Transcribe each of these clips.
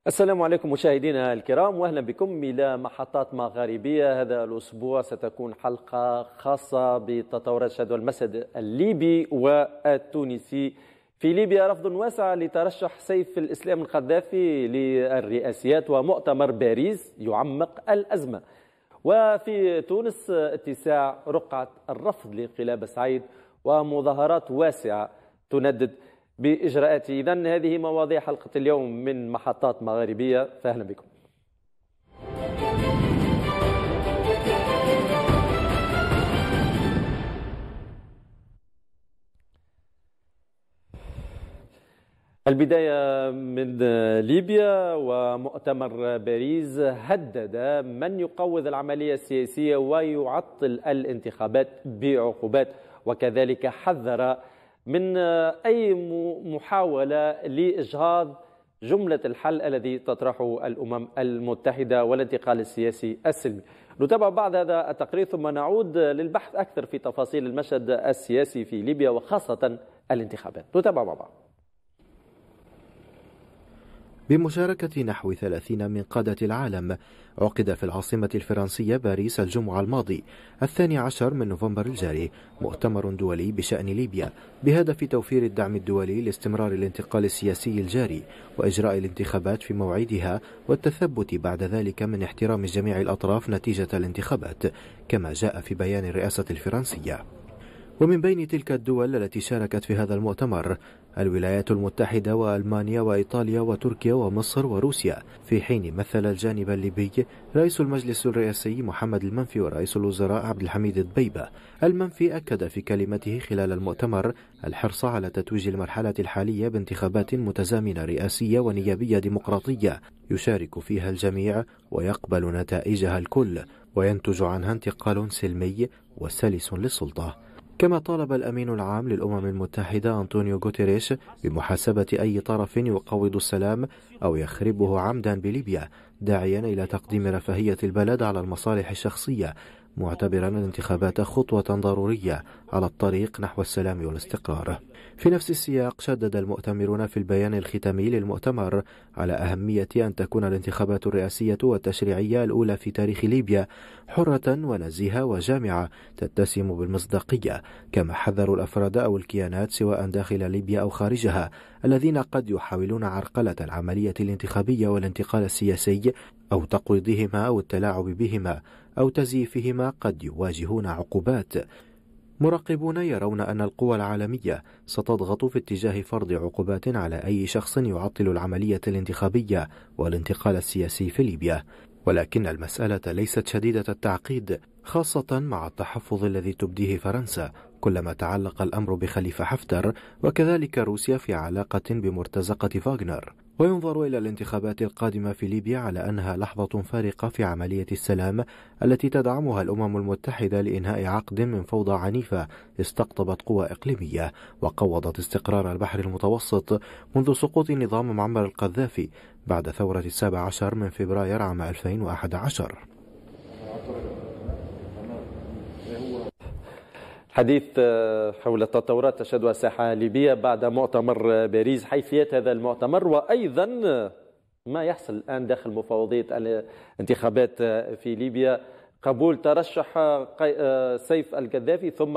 السلام عليكم مشاهدينا الكرام، واهلا بكم الى محطات مغاربيه. هذا الاسبوع ستكون حلقه خاصه بتطورات شهد المسد الليبي والتونسي. في ليبيا رفض واسع لترشح سيف الاسلام القذافي للرئاسيات، ومؤتمر باريس يعمق الازمه. وفي تونس اتساع رقعه الرفض لانقلاب سعيد ومظاهرات واسعه تندد بإجراءاته. إذن هذه مواضيع حلقة اليوم من محطات مغاربية، فأهلا بكم. البداية من ليبيا، ومؤتمر باريس هدد من يقوض العملية السياسية ويعطل الانتخابات بعقوبات، وكذلك حذر من أي محاولة لإجهاض جملة الحل الذي تطرحه الأمم المتحدة والانتقال السياسي السلمي. نتابع بعد هذا التقرير ثم نعود للبحث أكثر في تفاصيل المشهد السياسي في ليبيا وخاصة الانتخابات. نتابع مع بعض. بمشاركة نحو 30 من قادة العالم، عقد في العاصمة الفرنسية باريس الجمعة الماضي 12 من نوفمبر الجاري مؤتمر دولي بشأن ليبيا بهدف توفير الدعم الدولي لاستمرار الانتقال السياسي الجاري وإجراء الانتخابات في موعدها، والتثبت بعد ذلك من احترام جميع الأطراف نتيجة الانتخابات، كما جاء في بيان الرئاسة الفرنسية. ومن بين تلك الدول التي شاركت في هذا المؤتمر الولايات المتحدة وألمانيا وإيطاليا وتركيا ومصر وروسيا، في حين مثل الجانب الليبي رئيس المجلس الرئاسي محمد المنفي ورئيس الوزراء عبد الحميد الدبيبة. المنفي أكد في كلمته خلال المؤتمر الحرص على تتويج المرحلة الحالية بانتخابات متزامنة رئاسية ونيابية ديمقراطية يشارك فيها الجميع ويقبل نتائجها الكل، وينتج عنها انتقال سلمي وسلس للسلطة. كما طالب الأمين العام للأمم المتحدة أنطونيو غوتيريش بمحاسبة أي طرف يقوض السلام أو يخربه عمدا بليبيا، داعيا إلى تقديم رفاهية البلد على المصالح الشخصية، معتبرا الانتخابات خطوة ضرورية على الطريق نحو السلام والاستقرار. في نفس السياق شدد المؤتمرون في البيان الختامي للمؤتمر على أهمية أن تكون الانتخابات الرئاسية والتشريعية الأولى في تاريخ ليبيا حرة ونزيهة وجامعة تتسم بالمصداقية، كما حذروا الأفراد أو الكيانات سواء داخل ليبيا أو خارجها الذين قد يحاولون عرقلة العملية الانتخابية والانتقال السياسي أو تقويضهما أو التلاعب بهما أو تزييفهما قد يواجهون عقوبات. مراقبون يرون أن القوى العالمية ستضغط في اتجاه فرض عقوبات على أي شخص يعطل العملية الانتخابية والانتقال السياسي في ليبيا، ولكن المسألة ليست شديدة التعقيد، خاصة مع التحفظ الذي تبديه فرنسا كلما تعلق الأمر بخليفة حفتر، وكذلك روسيا في علاقة بمرتزقة فاغنر. وينظر إلى الانتخابات القادمة في ليبيا على أنها لحظة فارقة في عملية السلام التي تدعمها الأمم المتحدة لإنهاء عقد من فوضى عنيفة استقطبت قوى إقليمية وقوضت استقرار البحر المتوسط منذ سقوط نظام معمر القذافي بعد ثورة 17 من فبراير عام 2011. حديث حول التطورات تشهدها الساحة الليبية بعد مؤتمر باريس، حيثيات هذا المؤتمر، وأيضا ما يحصل الآن داخل مفوضية الانتخابات في ليبيا، قبول ترشح سيف القذافي ثم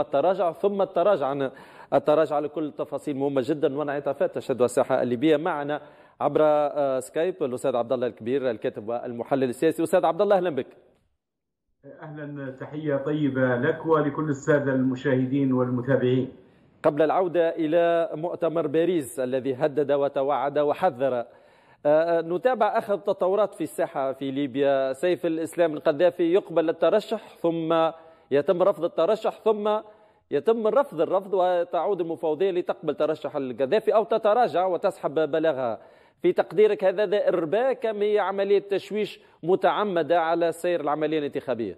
التراجع على كل التفاصيل مهمة جدا وانعطافات تشهدها الساحة الليبية. معنا عبر سكايب الأستاذ عبد الله الكبير، الكاتب والمحلل السياسي. أستاذ عبد الله، أهلا بك. أهلا، تحية طيبة لك ولكل السادة المشاهدين والمتابعين. قبل العودة إلى مؤتمر باريس الذي هدد وتوعد وحذر، نتابع آخر التطورات في الساحة في ليبيا. سيف الإسلام القذافي يقبل الترشح ثم يتم رفض الترشح ثم يتم رفض الرفض وتعود المفوضية لتقبل ترشح القذافي أو تتراجع وتسحب بلاغها. في تقديرك هذا إرباك أم هي عملية تشويش متعمدة على سير العملية الانتخابية؟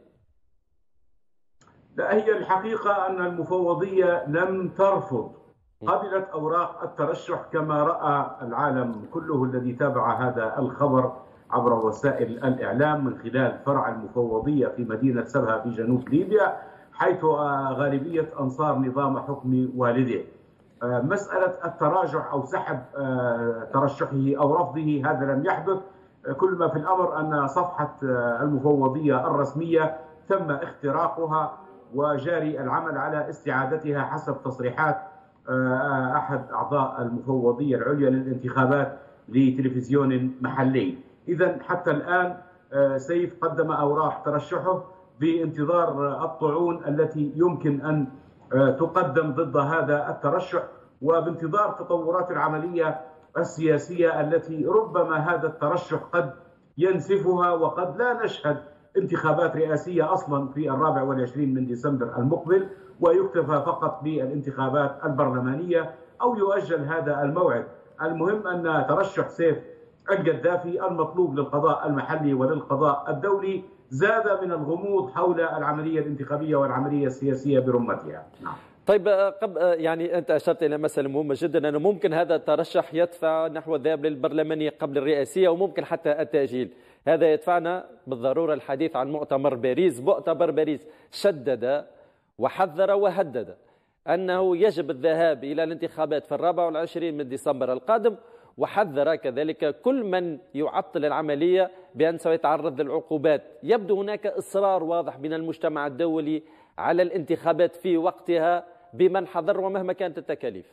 لا، هي الحقيقة أن المفوضية لم ترفض، قبلت أوراق الترشح كما رأى العالم كله الذي تابع هذا الخبر عبر وسائل الإعلام من خلال فرع المفوضية في مدينة سبها في جنوب ليبيا، حيث غالبية أنصار نظام حكم والده. مسألة التراجع أو سحب ترشحه أو رفضه هذا لم يحدث، كل ما في الأمر أن صفحة المفوضية الرسمية تم اختراقها وجاري العمل على استعادتها حسب تصريحات أحد أعضاء المفوضية العليا للانتخابات لتلفزيون محلي. إذن حتى الآن سيف قدم أوراق ترشحه بانتظار الطعون التي يمكن أن تقدم ضد هذا الترشح، وبانتظار تطورات العملية السياسية التي ربما هذا الترشح قد ينسفها، وقد لا نشهد انتخابات رئاسية أصلا في 24 من ديسمبر المقبل، ويكتفى فقط بالانتخابات البرلمانية أو يؤجل هذا الموعد. المهم أن ترشح سيف القذافي المطلوب للقضاء المحلي وللقضاء الدولي زاد من الغموض حول العملية الانتخابية والعملية السياسية برمتها. نعم. طيب يعني أنت أشرت إلى مسألة مهمة جدا، أنه ممكن هذا الترشح يدفع نحو الذهاب للبرلمانية قبل الرئاسية، وممكن حتى التأجيل. هذا يدفعنا بالضرورة الحديث عن مؤتمر باريس. مؤتمر باريس شدد وحذر وهدد أنه يجب الذهاب إلى الانتخابات في 24 من ديسمبر القادم، وحذر كذلك كل من يعطل العملية بأن سيتعرض للعقوبات. يبدو هناك إصرار واضح من المجتمع الدولي على الانتخابات في وقتها بمن حضر ومهما كانت التكاليف.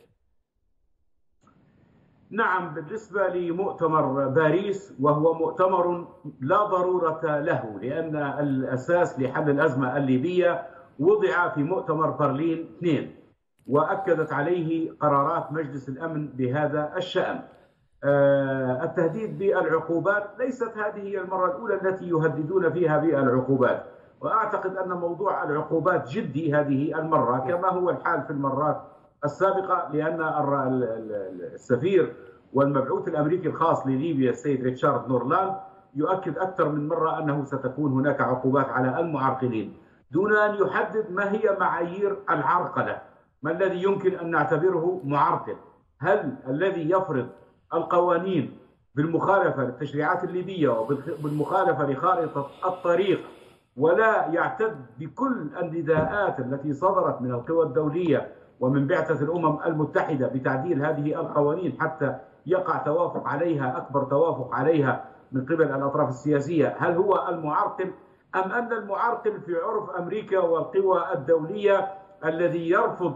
نعم، بالنسبة لمؤتمر باريس وهو مؤتمر لا ضرورة له، لأن الأساس لحل الأزمة الليبية وضع في مؤتمر برلين 2 وأكدت عليه قرارات مجلس الأمن بهذا الشأن. التهديد بالعقوبات ليست هذه المرة الأولى التي يهددون فيها بالعقوبات، وأعتقد أن موضوع العقوبات جدي هذه المرة كما هو الحال في المرات السابقة، لأن السفير والمبعوث الأمريكي الخاص لليبيا السيد ريتشارد نورلاند يؤكد أكثر من مرة أنه ستكون هناك عقوبات على المعرقلين، دون أن يحدد ما هي معايير العرقلة، ما الذي يمكن أن نعتبره معرقل. هل الذي يفرض القوانين بالمخالفة للتشريعات الليبية وبالمخالفة لخارطة الطريق ولا يعتد بكل النداءات التي صدرت من القوى الدولية ومن بعثة الأمم المتحدة بتعديل هذه القوانين حتى يقع توافق عليها، أكبر توافق عليها من قبل الأطراف السياسية؟ هل هو المعرقل، أم أن المعرقل في عرف أمريكا والقوى الدولية الذي يرفض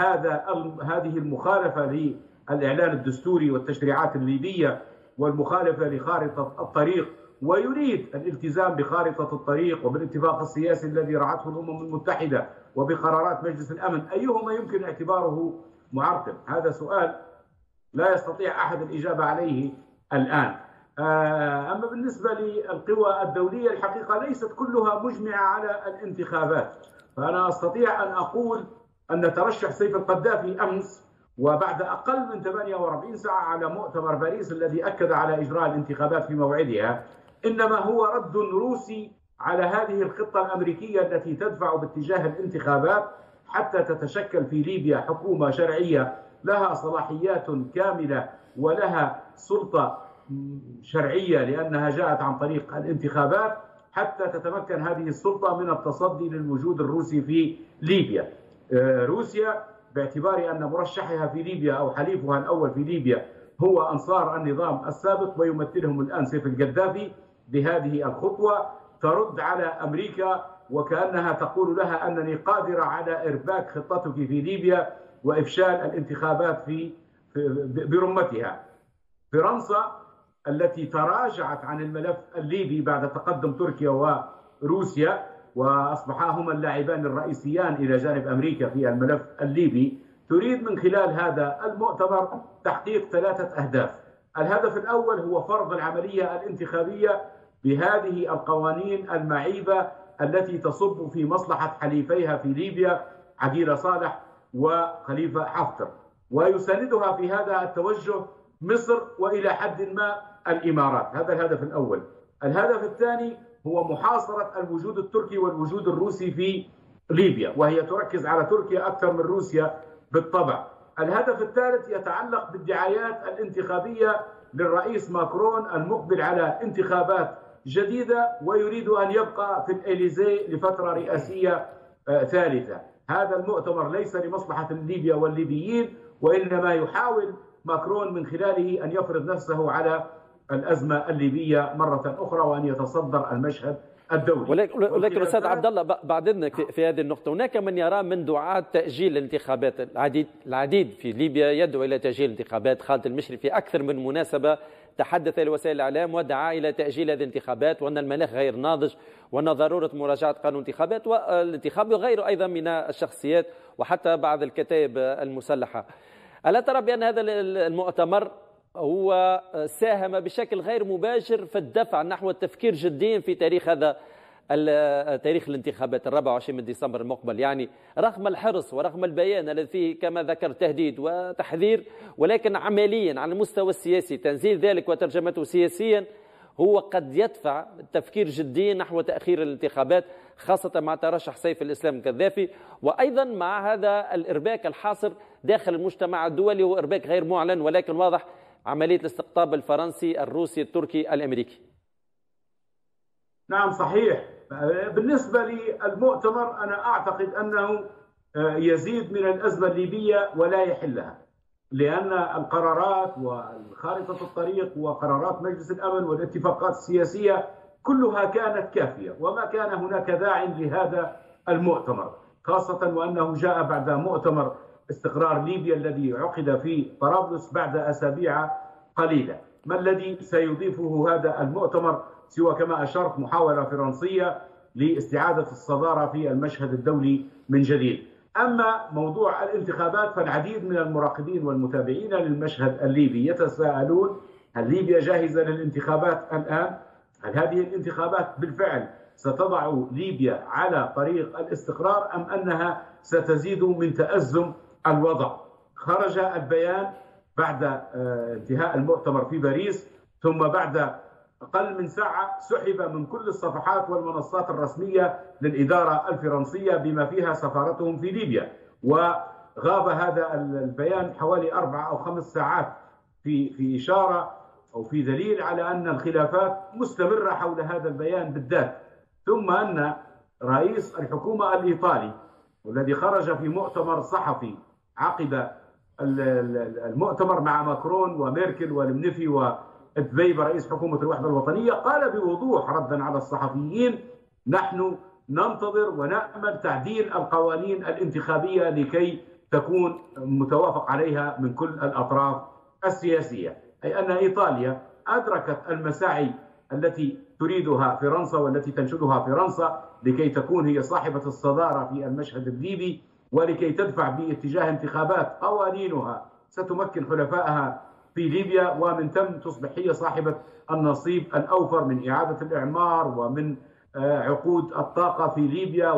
هذه المخالفة للإعلان الدستوري والتشريعات الليبية والمخالفة لخارطة الطريق ويريد الالتزام بخارطة الطريق وبالاتفاق السياسي الذي رعته الأمم المتحدة وبقرارات مجلس الأمن؟ أيهما يمكن اعتباره معرقل؟ هذا سؤال لا يستطيع أحد الإجابة عليه الآن. أما بالنسبة للقوى الدولية الحقيقة ليست كلها مجمعة على الانتخابات، فأنا أستطيع أن أقول أن ترشح سيف القذافي أمس وبعد أقل من 48 ساعة على مؤتمر باريس الذي أكد على إجراء الانتخابات في موعدها إنما هو رد روسي على هذه الخطة الأمريكية التي تدفع باتجاه الانتخابات حتى تتشكل في ليبيا حكومة شرعية لها صلاحيات كاملة ولها سلطة شرعية لأنها جاءت عن طريق الانتخابات، حتى تتمكن هذه السلطة من التصدي للوجود الروسي في ليبيا. روسيا باعتبار أن مرشحها في ليبيا أو حليفها الأول في ليبيا هو أنصار النظام السابق ويمثلهم الآن سيف القذافي، بهذه الخطوة ترد على أمريكا وكأنها تقول لها أنني قادرة على إرباك خطتك في ليبيا وإفشال الانتخابات برمتها. فرنسا التي تراجعت عن الملف الليبي بعد تقدم تركيا وروسيا وأصبحا هما اللاعبان الرئيسيان إلى جانب أمريكا في الملف الليبي، تريد من خلال هذا المؤتمر تحقيق 3 أهداف. الهدف الأول هو فرض العملية الانتخابية بهذه القوانين المعيبة التي تصب في مصلحة حليفيها في ليبيا عقيل صالح وخليفة حفتر، ويساندها في هذا التوجه مصر وإلى حد ما الإمارات. هذا الهدف الأول. الهدف الثاني هو محاصرة الوجود التركي والوجود الروسي في ليبيا، وهي تركز على تركيا أكثر من روسيا بالطبع. الهدف الثالث يتعلق بالدعايات الانتخابية للرئيس ماكرون المقبل على انتخابات جديدة ويريد أن يبقى في الإليزي لفترة رئاسية ثالثة. هذا المؤتمر ليس لمصلحة ليبيا والليبيين، وإنما يحاول ماكرون من خلاله أن يفرض نفسه على الأزمة الليبية مرة أخرى وأن يتصدر المشهد الدولي. ولكن أستاذ عبد الله بعد إذنك في هذه النقطة، هناك من يرى من دعاة تأجيل الانتخابات، العديد في ليبيا يدعو إلى تأجيل الانتخابات. خالد المشري في أكثر من مناسبة تحدث لوسائل الإعلام ودعا إلى تأجيل هذه الانتخابات، وأن المناخ غير ناضج، وأن ضرورة مراجعة قانون الانتخابات والانتخاب وغيره أيضا من الشخصيات وحتى بعض الكتائب المسلحة. ألا ترى بأن هذا المؤتمر هو ساهم بشكل غير مباشر في الدفع نحو التفكير جديا في تاريخ هذا تاريخ الانتخابات 24 من ديسمبر المقبل، يعني رغم الحرص ورغم البيان الذي فيه كما ذكر تهديد وتحذير، ولكن عمليا على المستوى السياسي تنزيل ذلك وترجمته سياسيا هو قد يدفع التفكير جديا نحو تأخير الانتخابات، خاصة مع ترشح سيف الإسلام القذافي، وأيضا مع هذا الإرباك الحاصر داخل المجتمع الدولي، هو إرباك غير معلن ولكن واضح، عملية الاستقطاب الفرنسي الروسي التركي الأمريكي. نعم صحيح. بالنسبة للمؤتمر أنا أعتقد أنه يزيد من الأزمة الليبية ولا يحلها، لأن القرارات وخارطة الطريق وقرارات مجلس الأمن والاتفاقات السياسية كلها كانت كافية، وما كان هناك داع لهذا المؤتمر، خاصة وأنه جاء بعد مؤتمر استقرار ليبيا الذي عقد في طرابلس بعد أسابيع قليلة. ما الذي سيضيفه هذا المؤتمر سوى كما أشرت محاولة فرنسية لاستعادة الصدارة في المشهد الدولي من جديد؟ أما موضوع الانتخابات فالعديد من المراقبين والمتابعين للمشهد الليبي يتساءلون: هل ليبيا جاهزة للانتخابات الآن؟ هل هذه الانتخابات بالفعل ستضع ليبيا على طريق الاستقرار أم أنها ستزيد من تأزم الوضع؟ خرج البيان بعد انتهاء المؤتمر في باريس، ثم بعد أقل من ساعة سحب من كل الصفحات والمنصات الرسمية للإدارة الفرنسية بما فيها سفارتهم في ليبيا، وغاب هذا البيان حوالي 4 أو 5 ساعات في إشارة أو في دليل على أن الخلافات مستمرة حول هذا البيان بالذات. ثم أن رئيس الحكومة الإيطالي والذي خرج في مؤتمر صحفي عقب المؤتمر مع ماكرون وميركل والمنفي ودبيبة رئيس حكومة الوحدة الوطنية قال بوضوح ردا على الصحفيين: نحن ننتظر ونأمل تعديل القوانين الانتخابية لكي تكون متوافق عليها من كل الأطراف السياسية. أي أن إيطاليا أدركت المساعي التي تريدها فرنسا والتي تنشدها فرنسا لكي تكون هي صاحبة الصدارة في المشهد الليبي، ولكي تدفع باتجاه انتخابات قوانينها ستمكن حلفائها في ليبيا، ومن ثم تصبح هي صاحبة النصيب الأوفر من إعادة الإعمار ومن عقود الطاقة في ليبيا،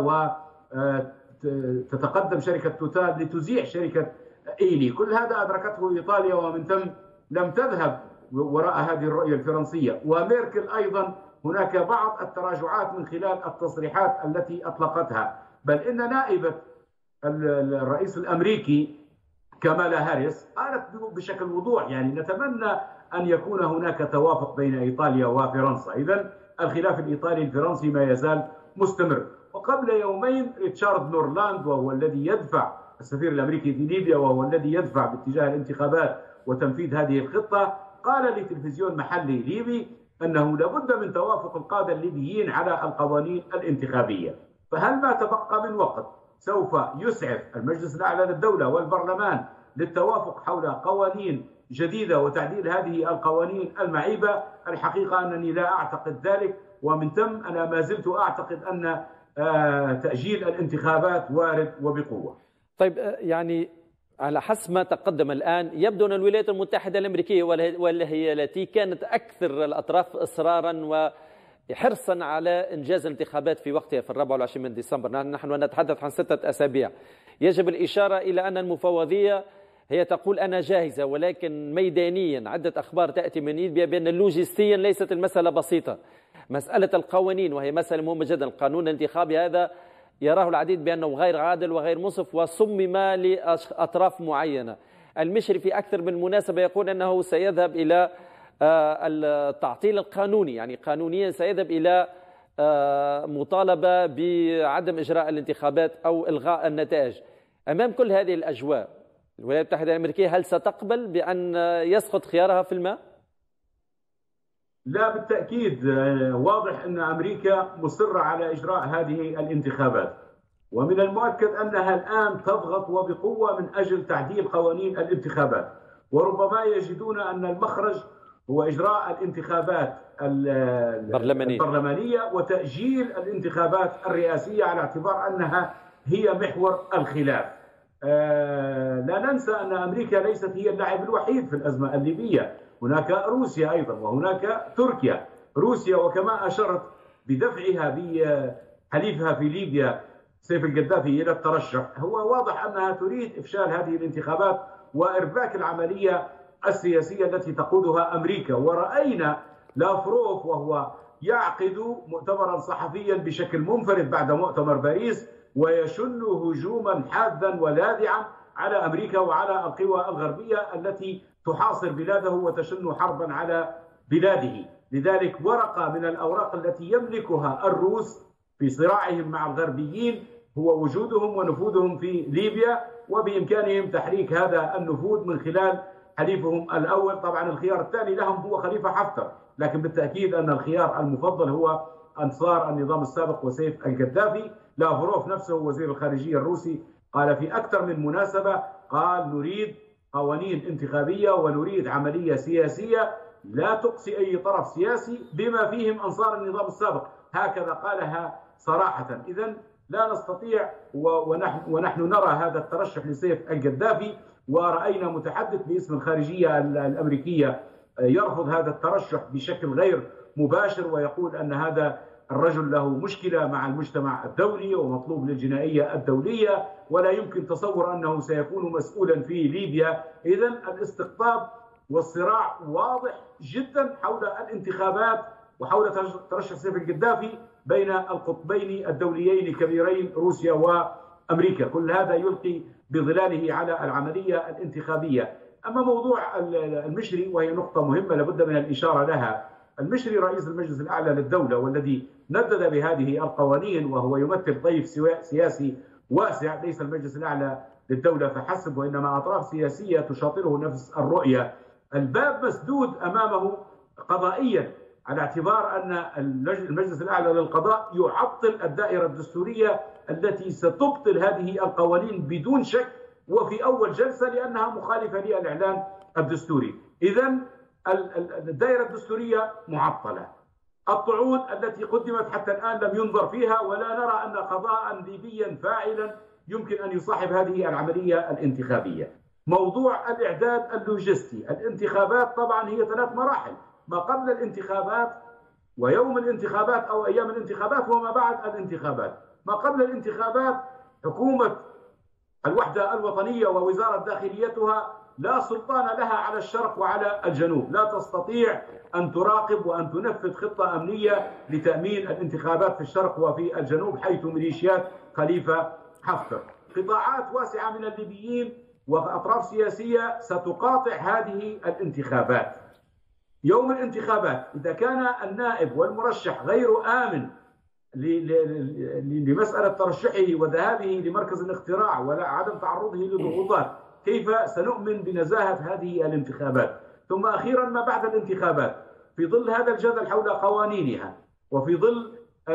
وتتقدم شركة توتال لتزيح شركة إيلي. كل هذا أدركته إيطاليا، ومن ثم لم تذهب وراء هذه الرؤية الفرنسية. وميركل أيضا هناك بعض التراجعات من خلال التصريحات التي أطلقتها، بل إن نائبة الرئيس الأمريكي كامالا هاريس قالت بشكل وضوح: يعني نتمنى أن يكون هناك توافق بين إيطاليا وفرنسا. إذن الخلاف الإيطالي الفرنسي ما يزال مستمر. وقبل يومين ريتشارد نورلاند، وهو الذي يدفع السفير الأمريكي في ليبيا وهو الذي يدفع باتجاه الانتخابات وتنفيذ هذه الخطة، قال لتلفزيون محلي ليبي أنه لابد من توافق القادة الليبيين على القوانين الانتخابية. فهل ما تبقى من وقت سوف يسعف المجلس الأعلى للدولة والبرلمان للتوافق حول قوانين جديدة وتعديل هذه القوانين المعيبة؟ الحقيقة أنني لا أعتقد ذلك، ومن ثم أنا ما زلت أعتقد أن تأجيل الانتخابات وارد وبقوة. طيب، يعني على حسب ما تقدم الآن يبدو أن الولايات المتحدة الأمريكية وهي التي كانت أكثر الأطراف إصرارا وحرصا على إنجاز الانتخابات في وقتها في 24 من ديسمبر، نحن نتحدث عن 6 أسابيع. يجب الإشارة إلى أن المفوضية هي تقول أنا جاهزة، ولكن ميدانيا عدة أخبار تأتي من ليبيا بأن لوجستيا ليست المسألة بسيطة. مسألة القوانين وهي مسألة مهمة جدا، القانون الانتخابي هذا يراه العديد بأنه غير عادل وغير منصف وصمم لأطراف معينة. المشري في أكثر من مناسبة يقول أنه سيذهب إلى التعطيل القانوني، يعني قانونيا سيذهب إلى مطالبة بعدم إجراء الانتخابات أو إلغاء النتائج. أمام كل هذه الأجواء الولايات المتحدة الأمريكية هل ستقبل بأن يسقط خيارها في الماء؟ لا بالتأكيد، واضح أن أمريكا مصرة على إجراء هذه الانتخابات، ومن المؤكد أنها الآن تضغط وبقوة من أجل تعديل قوانين الانتخابات، وربما يجدون أن المخرج هو إجراء الانتخابات البرلمانية وتأجيل الانتخابات الرئاسية على اعتبار أنها هي محور الخلاف. لا ننسى أن أمريكا ليست هي اللاعب الوحيد في الأزمة الليبية، هناك روسيا أيضا وهناك تركيا. روسيا وكما أشرت بدفعها بحليفها في ليبيا سيف القذافي إلى الترشح، هو واضح أنها تريد إفشال هذه الانتخابات وإرباك العملية السياسية التي تقودها أمريكا. ورأينا لافروف وهو يعقد مؤتمرا صحفيا بشكل منفرد بعد مؤتمر باريس ويشن هجوما حادا ولاذعا على أمريكا وعلى القوى الغربية التي تحاصر بلاده وتشن حربا على بلاده. لذلك ورقة من الأوراق التي يملكها الروس في صراعهم مع الغربيين هو وجودهم ونفوذهم في ليبيا، وبإمكانهم تحريك هذا النفوذ من خلال حليفهم الأول. طبعا الخيار الثاني لهم هو خليفة حفتر، لكن بالتأكيد أن الخيار المفضل هو أنصار النظام السابق وسيف القذافي. لافروف نفسه وزير الخارجية الروسي قال في أكثر من مناسبة، قال نريد قوانين انتخابية ونريد عملية سياسية لا تقصي أي طرف سياسي بما فيهم أنصار النظام السابق، هكذا قالها صراحة. إذن لا نستطيع ونحن نرى هذا الترشح لسيف القذافي، ورأينا متحدث باسم الخارجية الأمريكية يرفض هذا الترشح بشكل غير مباشر ويقول أن هذا الرجل له مشكلة مع المجتمع الدولي ومطلوب للجنائية الدولية ولا يمكن تصور أنه سيكون مسؤولا في ليبيا. إذن الاستقطاب والصراع واضح جدا حول الانتخابات وحول ترشح سيف القذافي بين القطبين الدوليين الكبيرين روسيا وأمريكا. كل هذا يلقي بظلاله على العملية الانتخابية. أما موضوع المشري وهي نقطة مهمة لابد من الإشارة لها، المشري رئيس المجلس الأعلى للدولة والذي ندد بهذه القوانين وهو يمثل طيف سياسي واسع، ليس المجلس الأعلى للدولة فحسب وإنما أطراف سياسية تشاطره نفس الرؤية. الباب مسدود أمامه قضائيا على اعتبار أن المجلس الأعلى للقضاء يعطل الدائرة الدستورية التي ستبطل هذه القوانين بدون شك وفي أول جلسة لأنها مخالفة للإعلان الدستوري. إذن الدائرة الدستورية معطلة. الطعون التي قدمت حتى الآن لم ينظر فيها ولا نرى أن قضاء ليبيا فاعلا يمكن أن يصاحب هذه العملية الانتخابية. موضوع الإعداد اللوجستي، الانتخابات طبعا هي 3 مراحل، ما قبل الانتخابات ويوم الانتخابات أو أيام الانتخابات وما بعد الانتخابات. ما قبل الانتخابات حكومة الوحدة الوطنية ووزارة داخليتها لا سلطان لها على الشرق وعلى الجنوب، لا تستطيع أن تراقب وأن تنفذ خطة أمنية لتأمين الانتخابات في الشرق وفي الجنوب حيث ميليشيات خليفة حفتر. قطاعات واسعة من الليبيين وأطراف سياسية ستقاطع هذه الانتخابات. يوم الانتخابات إذا كان النائب والمرشح غير آمن لمسألة ترشحه وذهابه لمركز الاقتراع ولا عدم تعرضه لضغوطات، كيف سنؤمن بنزاهة هذه الانتخابات؟ ثم أخيرا ما بعد الانتخابات في ظل هذا الجدل حول قوانينها وفي ظل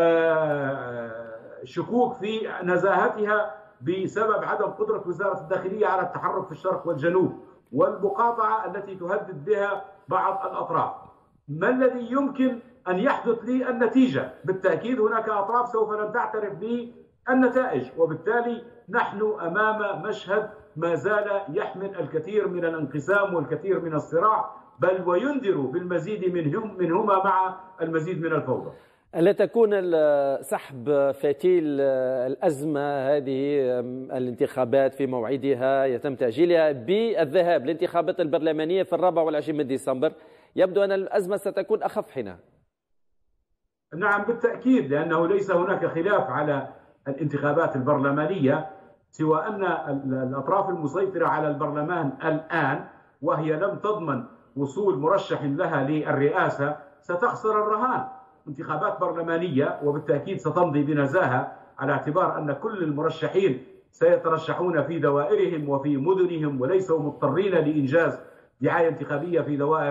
شكوك في نزاهتها بسبب عدم قدرة وزارة الداخلية على التحرك في الشرق والجنوب والمقاطعة التي تهدد بها بعض الأطراف، ما الذي يمكن أن يحدث للنتيجة؟ بالتأكيد هناك أطراف سوف لن تعترف بالنتائج، وبالتالي نحن أمام مشهد ما زال يحمل الكثير من الانقسام والكثير من الصراع، بل وينذر بالمزيد منهما مع المزيد من الفوضى. ألا تكون سحب فتيل الأزمة هذه الانتخابات في موعدها يتم تأجيلها بالذهاب للانتخابات البرلمانية في 24 من ديسمبر؟ يبدو أن الأزمة ستكون أخف حينها. نعم بالتأكيد، لأنه ليس هناك خلاف على الانتخابات البرلمانية سوى أن الأطراف المسيطرة على البرلمان الآن وهي لم تضمن وصول مرشح لها للرئاسة ستخسر الرهان. انتخابات برلمانية وبالتأكيد ستمضي بنزاهة على اعتبار أن كل المرشحين سيترشحون في دوائرهم وفي مدنهم وليسوا مضطرين لإنجاز دعاية انتخابية في دوائر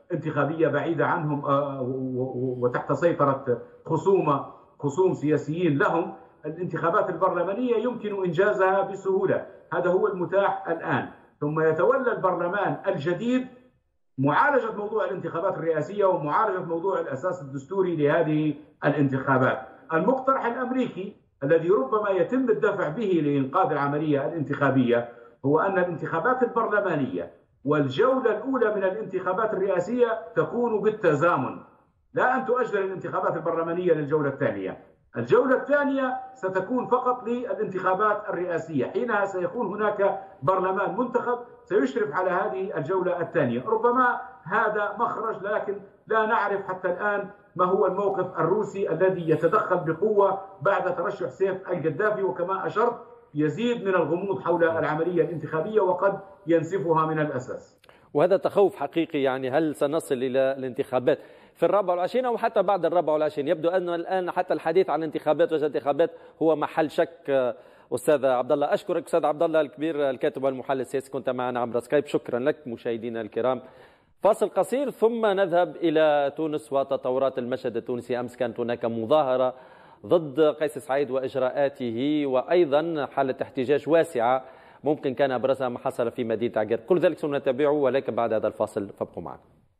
انتخابية بعيدة عنهم وتحت سيطرة خصوم سياسيين لهم، الانتخابات البرلمانية يمكن إنجازها بسهولة. هذا هو المتاح الآن. ثم يتولى البرلمان الجديد معالجة موضوع الانتخابات الرئاسية ومعالجة موضوع الأساس الدستوري لهذه الانتخابات. المقترح الأمريكي الذي ربما يتم الدفع به لإنقاذ العملية الانتخابية هو أن الانتخابات البرلمانية والجولة الأولى من الانتخابات الرئاسية تكون بالتزامن، لا أن تؤجل الانتخابات البرلمانية للجولة الثانية. الجولة الثانية ستكون فقط للانتخابات الرئاسية، حينها سيكون هناك برلمان منتخب سيشرف على هذه الجولة الثانية. ربما هذا مخرج، لكن لا نعرف حتى الآن ما هو الموقف الروسي الذي يتدخل بقوة بعد ترشح سيف القذافي، وكما أشرت يزيد من الغموض حول العملية الانتخابية وقد ينسفها من الأساس. وهذا تخوف حقيقي، يعني هل سنصل إلى الانتخابات في 24 أو حتى بعد 24؟ يبدو أن الآن حتى الحديث عن الانتخابات والانتخابات هو محل شك. أستاذ عبد الله أشكرك. أستاذ عبد الله الكبير، الكاتب والمحلل السياسي، كنت معنا عبر سكايب، شكرا لك. مشاهدينا الكرام، فاصل قصير ثم نذهب إلى تونس وتطورات المشهد التونسي. أمس كانت هناك مظاهرة ضد قيس سعيد وإجراءاته، وأيضا حالة احتجاج واسعة ممكن كان أبرزها ما حصل في مدينة عقير. كل ذلك سنتابعه، ولكن بعد هذا الفاصل فابقوا معنا.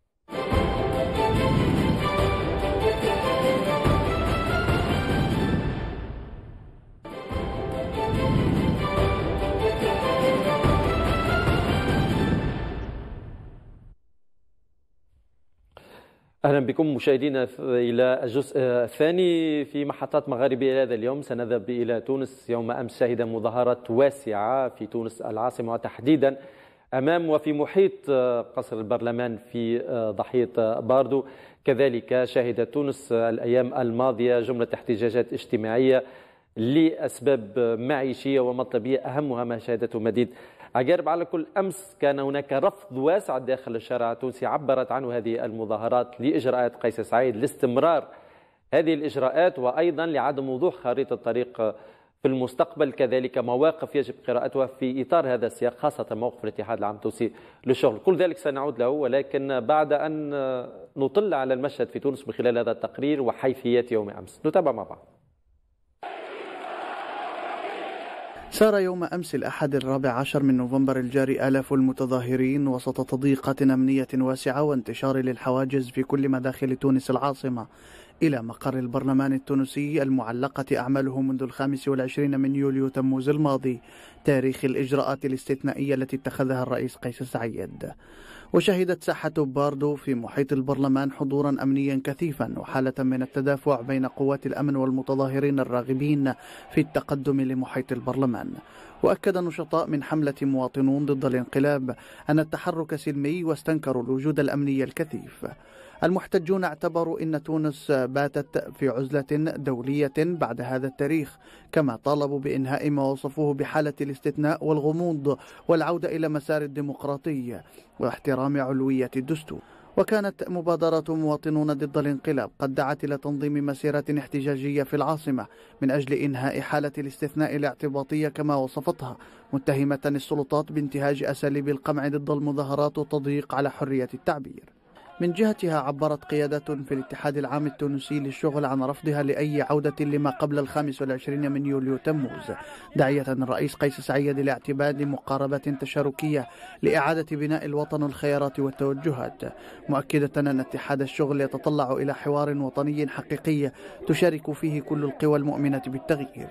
أهلا بكم مشاهدينا إلى الجزء الثاني في محطات مغاربية هذا اليوم. سنذهب إلى تونس. يوم أمس شهد مظاهرات واسعة في تونس العاصمة، وتحديدا أمام وفي محيط قصر البرلمان في ضحية باردو. كذلك شهدت تونس الأيام الماضية جملة احتجاجات اجتماعية لأسباب معيشية ومطلبية، أهمها ما شهدته مدينة عقير. على كل، أمس كان هناك رفض واسع داخل الشارع التونسي عبرت عنه هذه المظاهرات لإجراءات قيس سعيد، لاستمرار هذه الإجراءات، وأيضا لعدم وضوح خريطة الطريق في المستقبل. كذلك مواقف يجب قراءتها في إطار هذا السياق، خاصة موقف الاتحاد العام التونسي للشغل. كل ذلك سنعود له، ولكن بعد أن نطل على المشهد في تونس من خلال هذا التقرير وحيثيات يوم أمس. نتابع مع بعض. سار يوم أمس الأحد 14 من نوفمبر الجاري آلاف المتظاهرين وسط تضييقات أمنية واسعة وانتشار للحواجز في كل مداخل تونس العاصمة إلى مقر البرلمان التونسي المعلقة أعماله منذ 25 من يوليو تموز الماضي، تاريخ الإجراءات الاستثنائية التي اتخذها الرئيس قيس سعيد. وشهدت ساحة باردو في محيط البرلمان حضورا أمنيا كثيفا وحالة من التدافع بين قوات الأمن والمتظاهرين الراغبين في التقدم لمحيط البرلمان. وأكد نشطاء من حملة مواطنون ضد الانقلاب أن التحرك سلمي، واستنكروا الوجود الأمني الكثيف. المحتجون اعتبروا أن تونس باتت في عزلة دولية بعد هذا التاريخ، كما طالبوا بإنهاء ما وصفوه بحالة الاستثناء والغموض والعودة إلى مسار الديمقراطية واحترام علوية الدستور. وكانت مبادرة مواطنون ضد الانقلاب قد دعت إلى تنظيم مسيرة احتجاجية في العاصمة من أجل إنهاء حالة الاستثناء الاعتباطية كما وصفتها، متهمة السلطات بانتهاج أساليب القمع ضد المظاهرات والتضييق على حرية التعبير. من جهتها عبرت قيادة في الاتحاد العام التونسي للشغل عن رفضها لأي عودة لما قبل 25 من يوليو تموز، داعية الرئيس قيس سعيد لاعتماد مقاربة تشاركية لإعادة بناء الوطن الخيارات والتوجهات، مؤكدة أن اتحاد الشغل يتطلع إلى حوار وطني حقيقي تشارك فيه كل القوى المؤمنة بالتغيير.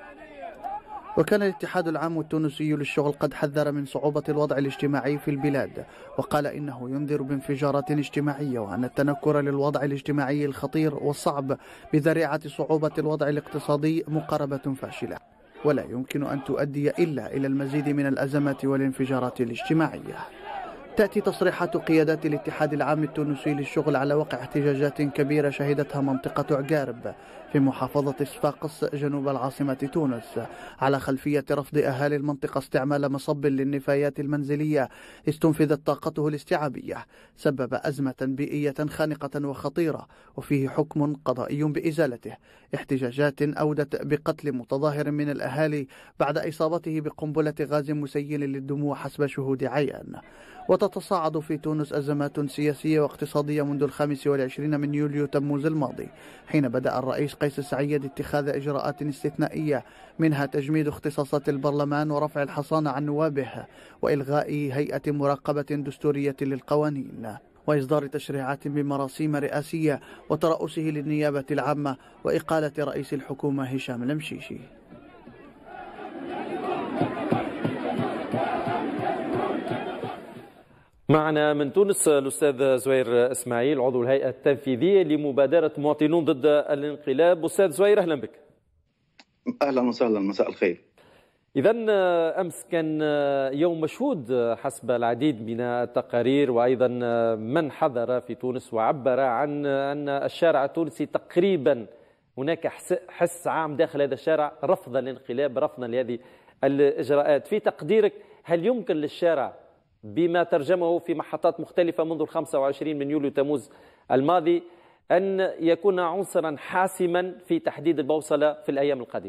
وكان الاتحاد العام التونسي للشغل قد حذر من صعوبة الوضع الاجتماعي في البلاد، وقال إنه ينذر بانفجارات اجتماعية، وأن التنكر للوضع الاجتماعي الخطير والصعب بذريعة صعوبة الوضع الاقتصادي مقاربة فاشلة، ولا يمكن أن تؤدي إلا إلى المزيد من الأزمات والانفجارات الاجتماعية. تأتي تصريحات قيادات الاتحاد العام التونسي للشغل على وقع احتجاجات كبيرة شهدتها منطقة عقارب في محافظة صفاقس جنوب العاصمة تونس، على خلفية رفض أهالي المنطقة استعمال مصب للنفايات المنزلية استنفذت طاقته الاستيعابية، سبب أزمة بيئية خانقة وخطيرة وفيه حكم قضائي بإزالته. احتجاجات أودت بقتل متظاهر من الأهالي بعد إصابته بقنبلة غاز مسيل للدموع حسب شهود عيان. وتتصاعد في تونس أزمات سياسية واقتصادية منذ 25 من يوليو تموز الماضي، حين بدأ الرئيس قيس سعيد اتخاذ إجراءات استثنائية، منها تجميد اختصاصات البرلمان ورفع الحصانة عن نوابه وإلغاء هيئة مراقبة دستورية للقوانين وإصدار تشريعات بمراسيم رئاسية وترأسه للنيابة العامة وإقالة رئيس الحكومة هشام المشيشي. معنا من تونس الأستاذ زوير إسماعيل عضو الهيئة التنفيذية لمبادرة مواطنون ضد الانقلاب. أستاذ زوير أهلا بك. أهلا وسهلا، مساء الخير. إذا أمس كان يوم مشهود حسب العديد من التقارير، وأيضا من حضر في تونس وعبر عن أن الشارع التونسي تقريبا هناك حس عام داخل هذا الشارع رفض الانقلاب، رفضا لهذه الإجراءات. في تقديرك هل يمكن للشارع بما ترجمه في محطات مختلفة منذ 25 من يوليو تموز الماضي أن يكون عنصرا حاسما في تحديد البوصلة في الأيام القادمة؟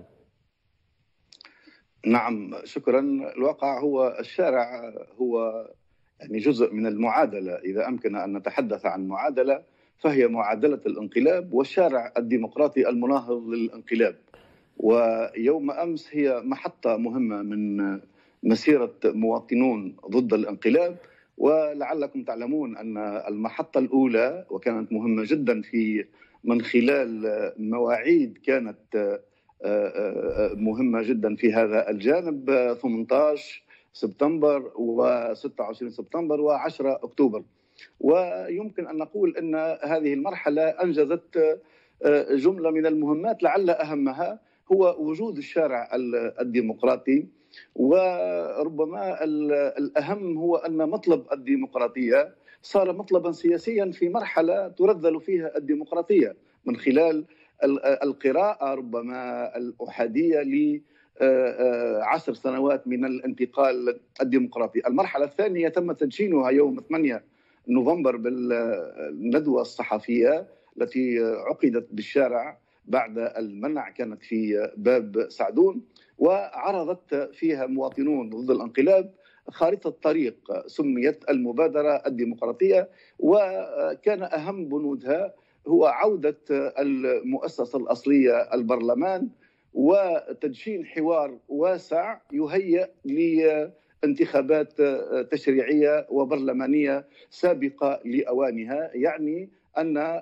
نعم شكرا. الواقع هو الشارع هو يعني جزء من المعادلة، إذا أمكن أن نتحدث عن معادلة فهي معادلة الانقلاب والشارع الديمقراطي المناهض للانقلاب. ويوم أمس هي محطة مهمة من مسيرة مواطنون ضد الانقلاب، ولعلكم تعلمون أن المحطة الأولى وكانت مهمة جدا من خلال مواعيد كانت مهمة جدا في هذا الجانب، 18 سبتمبر و26 سبتمبر و10 أكتوبر. ويمكن أن نقول أن هذه المرحلة أنجزت جملة من المهمات، لعل أهمها هو وجود الشارع الديمقراطي. وربما الأهم هو أن مطلب الديمقراطية صار مطلبا سياسيا في مرحلة ترذل فيها الديمقراطية من خلال القراءة ربما الأحادية ل10 سنوات من الانتقال الديمقراطي. المرحلة الثانية تم تدشينها يوم 8 نوفمبر بالندوة الصحفية التي عقدت بالشارع بعد المنع، كانت في باب سعدون، وعرضت فيها مواطنون ضد الانقلاب خارطة طريق سميت المبادرة الديمقراطية، وكان أهم بنودها هو عودة المؤسسة الأصلية البرلمان وتدشين حوار واسع يهيئ لانتخابات تشريعية وبرلمانية سابقة لأوانها، يعني أن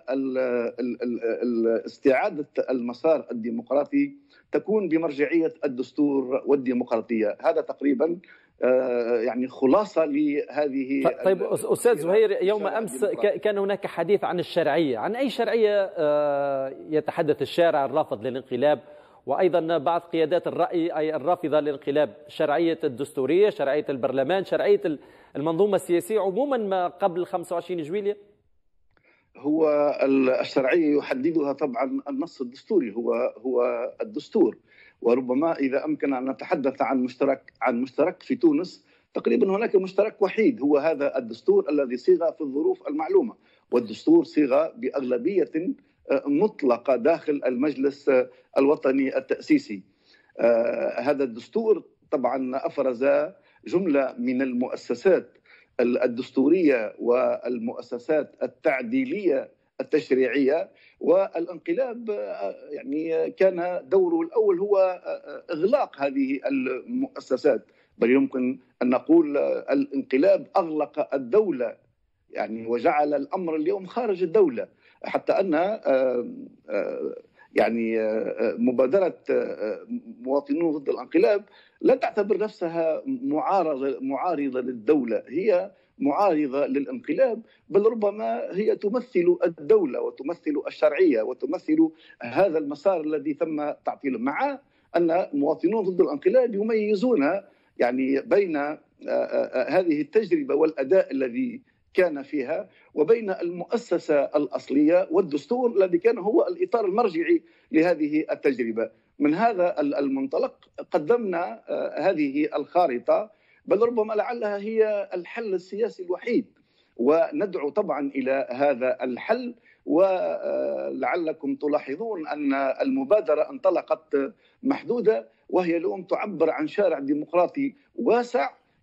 استعادة المسار الديمقراطي تكون بمرجعية الدستور والديمقراطية. هذا تقريبا يعني خلاصة لهذه. طيب أستاذ زهير، يوم أمس كان هناك حديث عن الشرعية. عن أي شرعية يتحدث الشارع الرافض للانقلاب وأيضا بعض قيادات الرأي أي الرافضة للانقلاب؟ شرعية الدستورية، شرعية البرلمان، شرعية المنظومة السياسية عموما ما قبل 25 جويلية؟ هو الشرعية يحددها طبعا النص الدستوري، هو الدستور. وربما إذا أمكن أن نتحدث عن مشترك في تونس، تقريبا هناك مشترك وحيد هو هذا الدستور الذي صيغ في الظروف المعلومة، والدستور صيغ بأغلبية مطلقة داخل المجلس الوطني التأسيسي. هذا الدستور طبعا أفرز جملة من المؤسسات الدستورية والمؤسسات التعديلية التشريعية، والانقلاب يعني كان دوره الأول هو إغلاق هذه المؤسسات، بل يمكن أن نقول الانقلاب أغلق الدولة يعني وجعل الأمر اليوم خارج الدولة، حتى أن يعني مبادرة مواطنون ضد الانقلاب لا تعتبر نفسها معارضة للدولة، هي معارضة للانقلاب، بل ربما هي تمثل الدولة وتمثل الشرعية وتمثل هذا المسار الذي تم تعطيله، مع أن مواطنون ضد الانقلاب يميزون يعني بين هذه التجربة والأداء الذي كان فيها وبين المؤسسة الأصلية والدستور الذي كان هو الإطار المرجعي لهذه التجربة. من هذا المنطلق قدمنا هذه الخارطة، بل ربما لعلها هي الحل السياسي الوحيد، وندعو طبعا إلى هذا الحل. ولعلكم تلاحظون أن المبادرة انطلقت محدودة، وهي اليوم تعبر عن شارع ديمقراطي واسع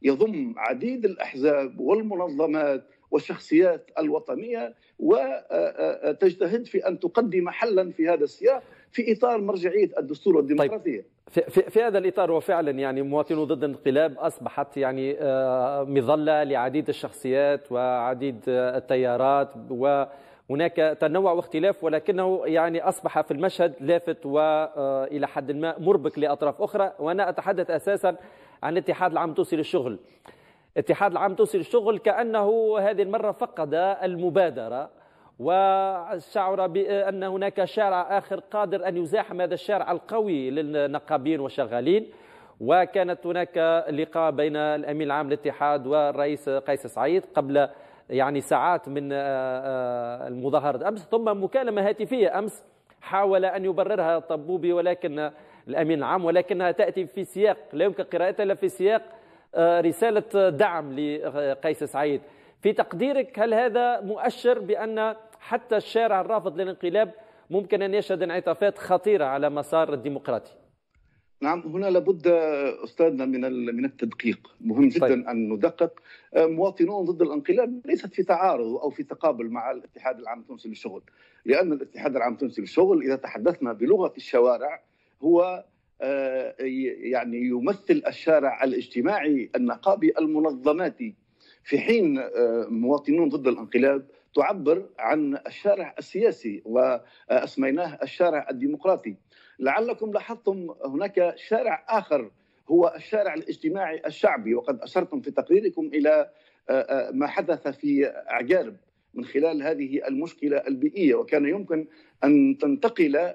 يضم عديد الأحزاب والمنظمات والشخصيات الوطنية، وتجتهد في أن تقدم حلا في هذا السياق في إطار مرجعية الدستور والديمقراطية. طيب في هذا الإطار، وفعلا يعني مواطنون ضد الانقلاب أصبحت يعني مظلة لعديد الشخصيات وعديد التيارات، وهناك تنوع واختلاف، ولكنه يعني أصبح في المشهد لافت وإلى حد ما مربك لأطراف أخرى. وأنا أتحدث أساسا عن الاتحاد العام التونسي للشغل. الاتحاد العام التونسي للشغل كأنه هذه المرة فقد المبادرة، وشعر بأن هناك شارع آخر قادر أن يزاحم هذا الشارع القوي للنقابين والشغالين. وكانت هناك لقاء بين الأمين العام للاتحاد والرئيس قيس سعيد قبل يعني ساعات من المظاهرة أمس، ثم مكالمة هاتفية أمس حاول أن يبررها طبوبي ولكن الأمين العام، ولكنها تأتي في سياق لا يمكن قراءتها إلا في سياق رسالة دعم لقيس سعيد. في تقديرك هل هذا مؤشر بأن حتى الشارع الرافض للانقلاب ممكن أن يشهد انعطافات خطيرة على مسار الديمقراطي؟ نعم، هنا لابد أستاذنا من التدقيق. مهم جدا طيب. أن ندقق. مواطنون ضد الانقلاب ليست في تعارض أو في تقابل مع الاتحاد العام التونسي للشغل، لأن الاتحاد العام التونسي للشغل إذا تحدثنا بلغة الشوارع هو يعني يمثل الشارع الاجتماعي النقابي المنظماتي، في حين مواطنون ضد الانقلاب تعبر عن الشارع السياسي وأسميناه الشارع الديمقراطي. لعلكم لاحظتم هناك شارع آخر هو الشارع الاجتماعي الشعبي، وقد أشرتم في تقريركم إلى ما حدث في عقارب من خلال هذه المشكلة البيئية، وكان يمكن أن تنتقل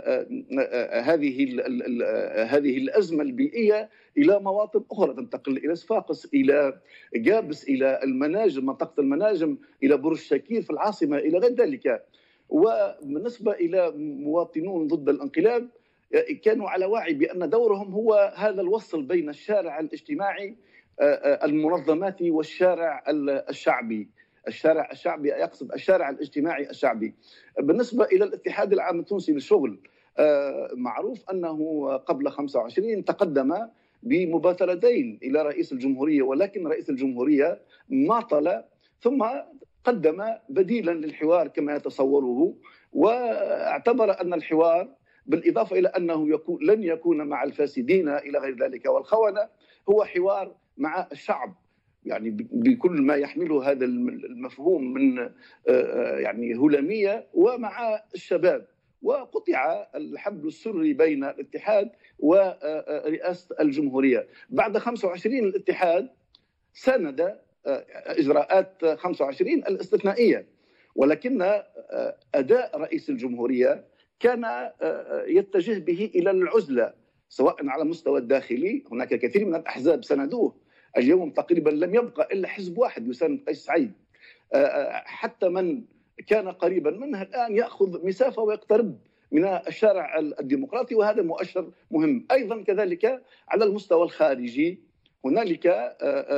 هذه الأزمة البيئية إلى مواطن أخرى، تنتقل إلى صفاقس، إلى جابس، إلى المناجم، منطقة المناجم، إلى برج شاكير في العاصمة، إلى غير ذلك. وبالنسبة إلى مواطنون ضد الانقلاب كانوا على وعي بأن دورهم هو هذا الوصل بين الشارع الاجتماعي المنظماتي والشارع الشعبي. الشارع الشعبي يقصد الشارع الاجتماعي الشعبي. بالنسبة إلى الاتحاد العام التونسي للشغل، معروف أنه قبل 25 تقدم بمبادرتين إلى رئيس الجمهورية، ولكن رئيس الجمهورية ماطل ثم قدم بديلا للحوار كما يتصوره، واعتبر أن الحوار بالإضافة إلى أنه لن يكون مع الفاسدين إلى غير ذلك والخونة، هو حوار مع الشعب، يعني بكل ما يحمله هذا المفهوم من يعني هلامية، ومع الشباب. وقطع الحبل السري بين الاتحاد ورئاسة الجمهورية. بعد 25 الاتحاد ساند إجراءات 25 الاستثنائية، ولكن أداء رئيس الجمهورية كان يتجه به إلى العزلة، سواء على المستوى الداخلي. هناك كثير من الأحزاب ساندوه، اليوم تقريبا لم يبقى إلا حزب واحد يساند قيس سعيد. حتى من كان قريبا منه الآن يأخذ مسافة ويقترب من الشارع الديمقراطي، وهذا مؤشر مهم. أيضا كذلك على المستوى الخارجي هنالك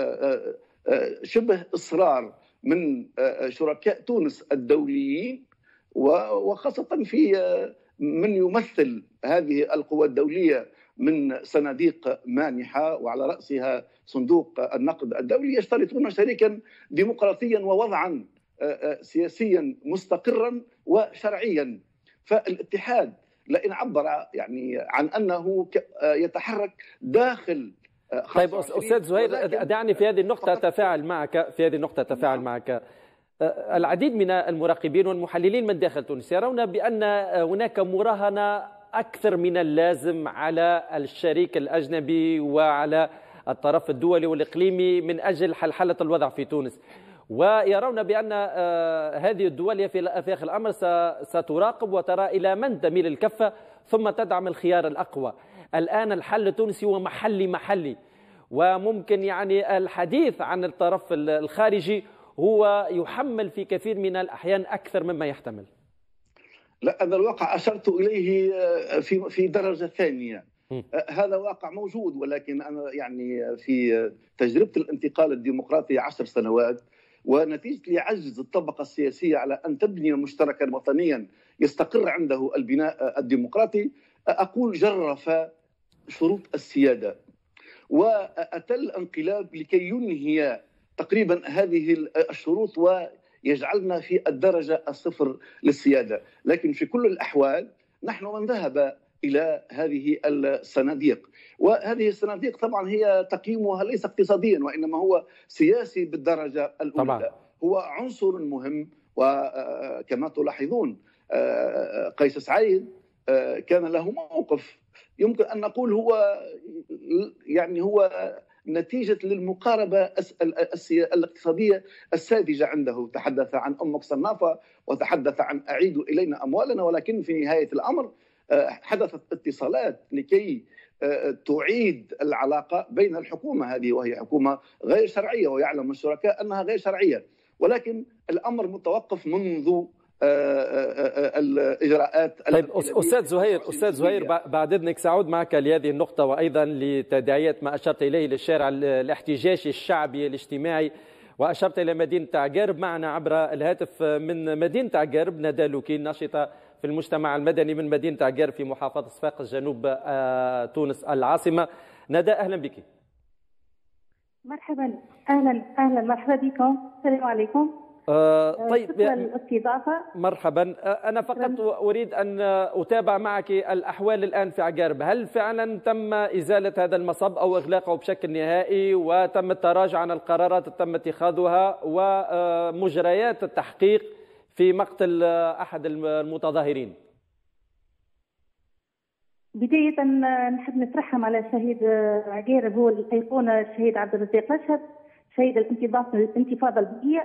شبه إصرار من شركاء تونس الدوليين، وخاصة في من يمثل هذه القوى الدولية من صناديق مانحة وعلى رأسها صندوق النقد الدولي، يشترطون شريكا ديمقراطيا ووضعا سياسيا مستقرا وشرعيا. فالاتحاد لئن عبر يعني عن أنه يتحرك داخل. طيب أستاذ زهير، دعني في هذه النقطة أتفاعل معك. العديد من المراقبين والمحللين من داخل تونس يرون بأن هناك مراهنة أكثر من اللازم على الشريك الأجنبي وعلى الطرف الدولي والإقليمي من أجل حلحلة الوضع في تونس، ويرون بأن هذه الدول في آخر الأمر ستراقب وترى إلى من تميل الكفة ثم تدعم الخيار الأقوى. الآن الحل التونسي هو محلي، وممكن يعني الحديث عن الطرف الخارجي هو يحمل في كثير من الأحيان أكثر مما يحتمل. لا، هذا الواقع أشرت إليه في درجة ثانية. هذا واقع موجود، ولكن أنا يعني في تجربة الانتقال الديمقراطي 10 سنوات، ونتيجة لعجز الطبقة السياسية على أن تبني مشتركا وطنيا يستقر عنده البناء الديمقراطي، أقول جرف شروط السيادة. وأتى الانقلاب لكي ينهي تقريبا هذه الشروط ويجعلنا في الدرجة الصفر للسيادة. لكن في كل الأحوال نحن من ذهب إلى هذه الصناديق، وهذه الصناديق طبعا هي تقييمها ليس اقتصاديا وإنما هو سياسي بالدرجة الأولى طبعا. هو عنصر مهم، وكما تلاحظون قيس سعيد كان له موقف يمكن أن نقول هو نتيجة للمقاربة الاقتصادية الساذجة عنده. تحدث عن أمك صنافة وتحدث عن أعيدوا إلينا أموالنا، ولكن في نهاية الأمر حدثت اتصالات لكي تعيد العلاقة بين الحكومة هذه، وهي حكومة غير شرعية ويعلم الشركاء أنها غير شرعية، ولكن الأمر متوقف منذ الإجراءات. طيب أستاذ زهير بعد إذنك سأعود معك لهذه النقطة، وأيضا لتداعيات ما أشرت إليه للشارع الاحتجاجي الشعبي الاجتماعي، وأشرت إلى مدينة عقارب. معنا عبر الهاتف من مدينة عقارب ندى لوكين، ناشطة في المجتمع المدني من مدينة عقارب في محافظة صفاقس جنوب تونس العاصمة. ندى أهلا بك. مرحبا، أهلا مرحبا بكم، السلام عليكم. طيب شكرا للاستضافة. مرحبا. أنا فقط أريد أن أتابع معك الأحوال الآن في عقارب. هل فعلا تم إزالة هذا المصب أو إغلاقه بشكل نهائي، وتم التراجع عن القرارات تم اتخاذها ومجريات التحقيق في مقتل أحد المتظاهرين؟ بداية نحب نترحم على شهيد عقارب، هو الأيقونة الشهيد عبد الرزاق مشهد، شهيد الانتفاضة البيئية.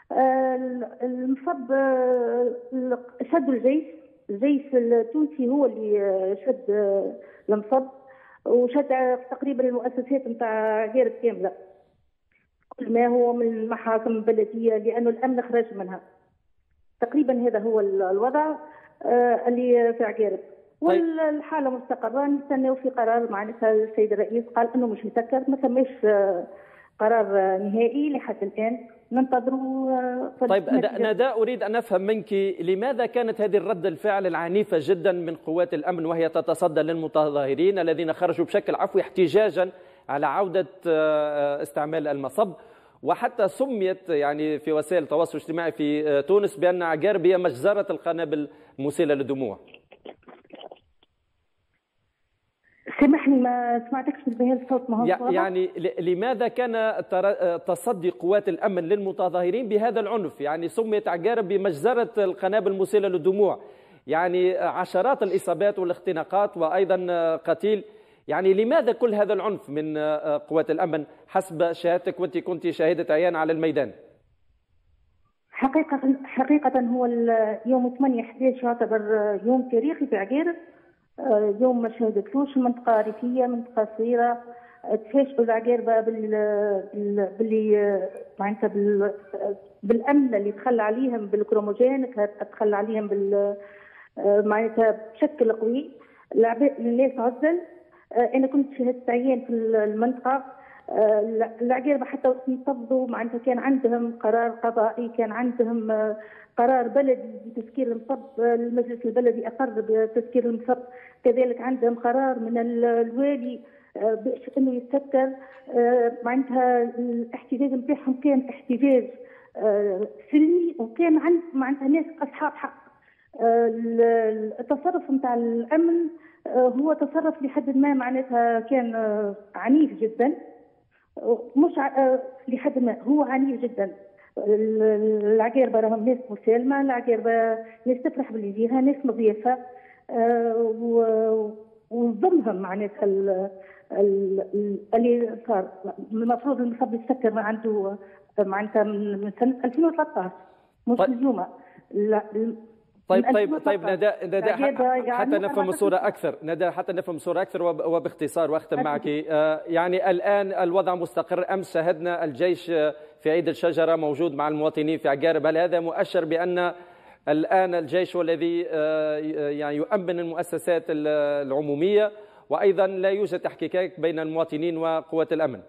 المصب شد الجيش التونسي هو اللي شد المصب، وشد تقريبا المؤسسات نتاع عقارب كاملة، كل ما هو من المحاكم البلدية، لأنه الأمن خرج منها. تقريبا هذا هو الوضع اللي في عقارب، والحالة مستقرة. نستناو في قرار معناتها السيد الرئيس قال انه مش مسكر، ما ثماش قرار نهائي لحد الان، ننتظروا. طيب ندى، اريد ان افهم منك لماذا كانت هذه الرد الفعل العنيفة جدا من قوات الامن وهي تتصدى للمتظاهرين الذين خرجوا بشكل عفوي احتجاجا على عودة استعمال المصب، وحتى سميت يعني في وسائل التواصل الاجتماعي في تونس بأن عقارب هي مجزرة القنابل المسيلة للدموع؟ سامحني ما سمعتكش بهذا الصوت. ما هو يعني لماذا كان تصدي قوات الأمن للمتظاهرين بهذا العنف؟ يعني سميت عقارب بمجزرة القنابل المسيلة للدموع، يعني عشرات الإصابات والاختناقات وأيضا قتيل. يعني لماذا كل هذا العنف من قوات الأمن حسب شهادتك وأنت كنت شاهدة عيان على الميدان؟ حقيقة هو يوم 8/11 يعتبر يوم تاريخي في عقارب، يوم ما شهدتلوش. منطقة ريفية، منطقة صغيرة، تفاجئوا العقاربة باللي معناتها بالأمن اللي تخلى عليهم بالكروموجين، تخلى عليهم معناتها بشكل قوي. الناس عزل. أنا كنت شهدت عيان في المنطقة. العقاربة حتى وقت انتفضوا معناتها كان عندهم قرار قضائي، كان عندهم قرار بلدي بتسكير المصب، المجلس البلدي أقر بتسكير المصب، كذلك عندهم قرار من الوالي باش انه يتسكر. معناتها الاحتجاج نتاعهم كان احتجاج سلمي، وكان عند معناتها ناس اصحاب حق. التصرف نتاع الامن هو تصرف لحد ما معناتها كان عنيف جدا، مش لحد ما هو عنيف جدا. العقاربة راهم ناس مسالمة، العقاربة ناس تفرح باللي يجيها، ناس مضيافة، وضمهم معناتها اللي صار. المفروض المصب يتسكر عنده معناتها من سنة 2013 مش اليوم. طيب ندى حتى نفهم الصورة أكثر، حتى نفهم الصورة أكثر وباختصار وأختم معك. يعني الآن الوضع مستقر. أمس شاهدنا الجيش في عيد الشجرة موجود مع المواطنين في عقارب. هل هذا مؤشر بأن الآن الجيش هو الذي يعني يؤمن المؤسسات العمومية، وأيضا لا يوجد احتكاك بين المواطنين وقوات الأمن؟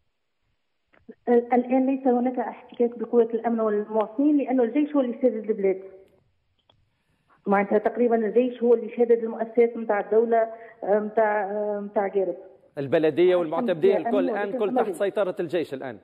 الآن ليس هناك احتكاك بقوات الأمن والمواطنين، لأنه الجيش هو اللي سادد البلاد. معناتها تقريبا الجيش هو اللي شادد المؤسسات نتاع الدولة نتاع عقارب. البلدية والمعتمدية الكل تحت سيطرة الجيش الآن.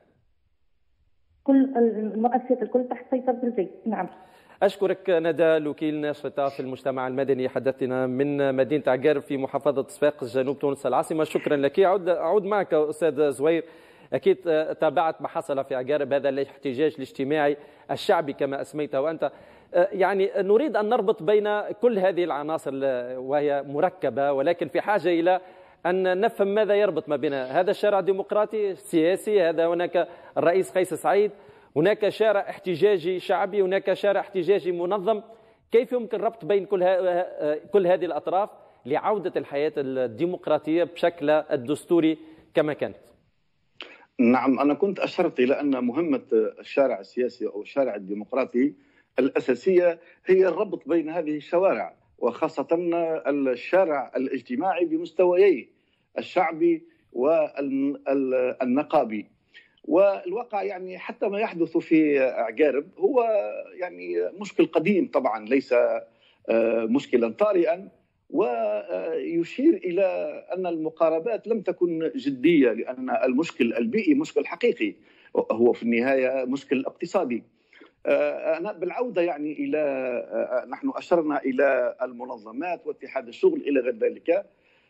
كل المؤسسات الكل تحت سيطرة الجيش. نعم. أشكرك ندى، وكيل ناشطة في المجتمع المدني، حدثنا من مدينة عقارب في محافظة صفاقس جنوب تونس العاصمة. شكرا لك. أعود معك أستاذ زوير. أكيد تابعت ما حصل في عقارب، هذا الاحتجاج الاجتماعي الشعبي كما أسميته وأنت. يعني نريد أن نربط بين كل هذه العناصر وهي مركبة، ولكن في حاجة إلى أن نفهم ماذا يربط ما بينها. هذا الشارع ديمقراطي سياسي، هذا هناك الرئيس قيس سعيد، هناك شارع احتجاجي شعبي، هناك شارع احتجاجي منظم. كيف يمكن ربط بين كل هذه الأطراف لعودة الحياة الديمقراطية بشكل الدستوري كما كانت؟ نعم، أنا كنت أشرت إلى أن مهمة الشارع السياسي أو الشارع الديمقراطي الأساسية هي الربط بين هذه الشوارع، وخاصة الشارع الاجتماعي بمستوييه الشعبي والنقابي. والواقع يعني حتى ما يحدث في عقارب هو يعني مشكل قديم طبعا، ليس مشكلا طارئا، ويشير إلى أن المقاربات لم تكن جدية، لأن المشكل البيئي مشكل حقيقي، هو في النهاية مشكل اقتصادي. أنا بالعودة يعني إلى نحن أشرنا إلى المنظمات واتحاد الشغل إلى غير ذلك.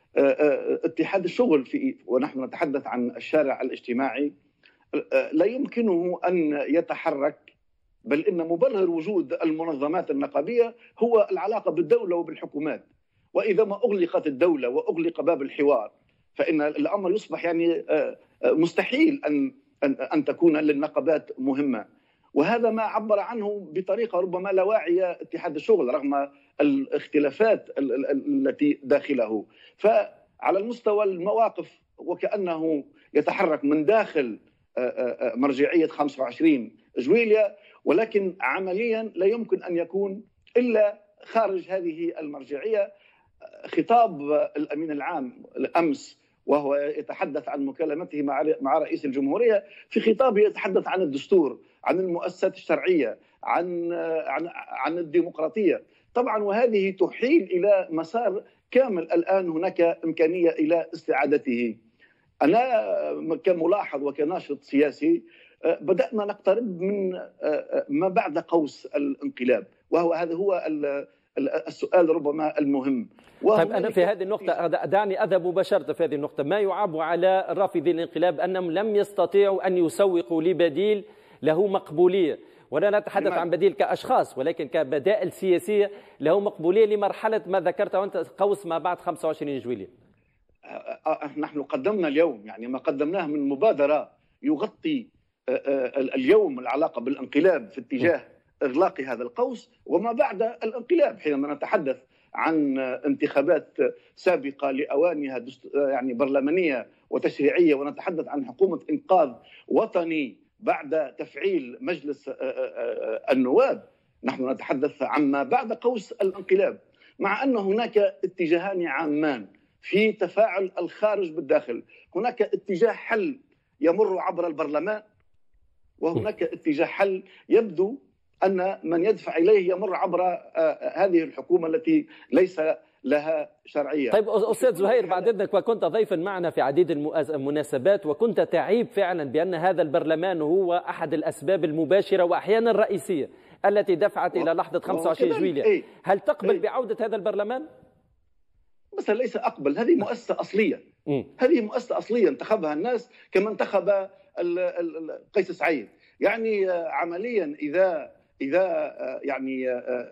اتحاد الشغل ونحن نتحدث عن الشارع الاجتماعي لا يمكنه أن يتحرك، بل إن مبرر وجود المنظمات النقابية هو العلاقة بالدولة وبالحكومات. وإذا ما أغلقت الدولة وأغلق باب الحوار فإن الأمر يصبح يعني مستحيل أن تكون للنقابات مهمة. وهذا ما عبر عنه بطريقة ربما لا واعية اتحاد الشغل رغم الاختلافات التي داخله. فعلى المستوى المواقف وكأنه يتحرك من داخل مرجعية 25 جويلية، ولكن عمليا لا يمكن أن يكون إلا خارج هذه المرجعية. خطاب الأمين العام أمس وهو يتحدث عن مكالمته مع رئيس الجمهورية، في خطابه يتحدث عن الدستور، عن المؤسسات الشرعية، عن الديمقراطية طبعا، وهذه تحيل إلى مسار كامل الآن هناك إمكانية إلى استعادته. أنا كملاحظ وكناشط سياسي بدأنا نقترب من ما بعد قوس الانقلاب، هذا هو السؤال ربما المهم. طيب أنا في هذه النقطة دعني أذهب مباشرة في هذه النقطة. ما يعاب على رافضي الانقلاب أنهم لم يستطيعوا أن يسوقوا لبديل له مقبولية، ولا نتحدث عن بديل كأشخاص ولكن كبدائل سياسية له مقبولية لمرحلة ما ذكرته أنت قوس ما بعد 25 جويلية. نحن قدمنا اليوم يعني ما قدمناه من مبادرة يغطي اليوم العلاقة بالانقلاب في اتجاه إغلاق هذا القوس وما بعد الانقلاب، حينما نتحدث عن انتخابات سابقة لأوانها يعني برلمانية وتشريعية، ونتحدث عن حكومة إنقاذ وطني بعد تفعيل مجلس النواب. نحن نتحدث عما بعد قوس الانقلاب، مع أن هناك اتجاهان عامان في تفاعل الخارج بالداخل. هناك اتجاه حل يمر عبر البرلمان، وهناك اتجاه حل يبدو أن من يدفع إليه يمر عبر هذه الحكومة التي ليس لها شرعية. طيب أستاذ زهير، بعد إذنك، وكنت ضيفا معنا في عديد المناسبات وكنت تعيب فعلا بأن هذا البرلمان هو أحد الأسباب المباشرة وأحيانا الرئيسية التي دفعت إلى لحظة 25 جويلية. هل تقبل بعودة هذا البرلمان؟ بس ليس أقبل، هذه مؤسسة أصلية. هذه مؤسسة أصلية انتخبها الناس كما انتخب قيس سعيد. يعني عمليا إذا يعني